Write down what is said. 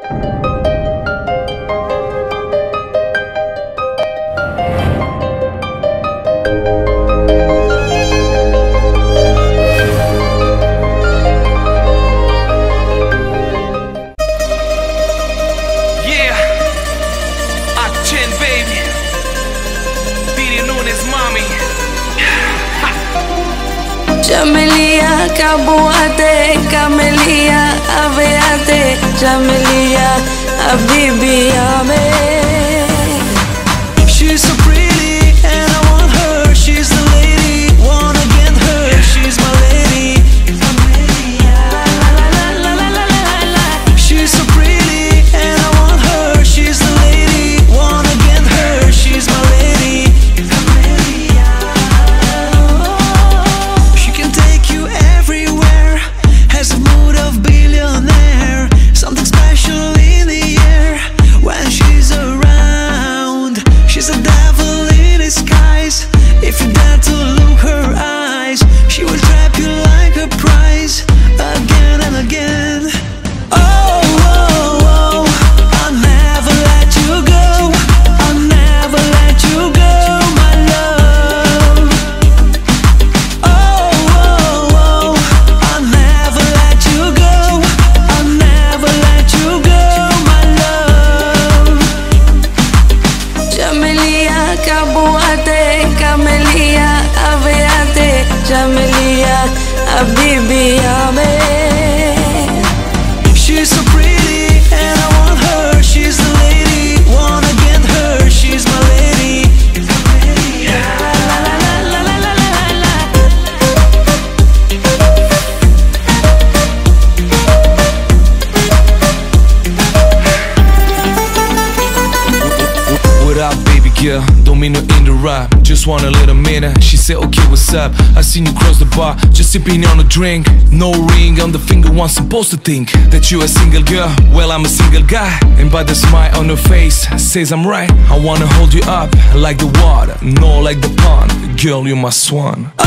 Camelia, Cabuate, Camelia, Aveate, Camelia, Habibi, She's so pretty and I want her. She's the lady, wanna get her. She's my lady. She's so pretty and I want her. She's the lady, wanna get her. She's my lady. She can take you everywhere, has a mood of billionaire. Something special in the air when she's around. She's a devil in disguise. If you dare to look her eyes, she will trap you like a prize, again and again. Oh, oh, oh, I'll never let you go. I'll never let you go, my love. Oh, oh, oh, I'll never let you go. I'll never let you go, my love. Camelia, Cabuate, Camelia, Aveate, Camelia, Habibi, She's so pretty and I want her. She's the lady, wanna get her. She's my lady. What up, baby girl? Don't mean to interrupt, just want a little minute. She said, okay, what's up? I seen you cross the bar, just sipping on a drink. No ring on the finger, one supposed to think that you a single girl. Well, I'm a single guy, and by the smile on her face says I'm right. I wanna hold you up like the water, no like the pond. Girl, you're my swan.